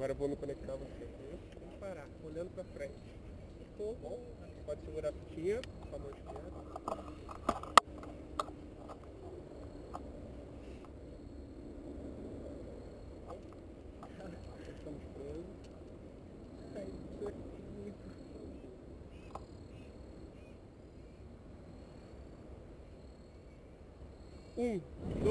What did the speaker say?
Agora eu vou me conectar a você. Vamos parar, olhando pra frente. Ficou bom? Pode segurar a fitinha com a mão esquerda. Estamos presos. É isso aqui. Um.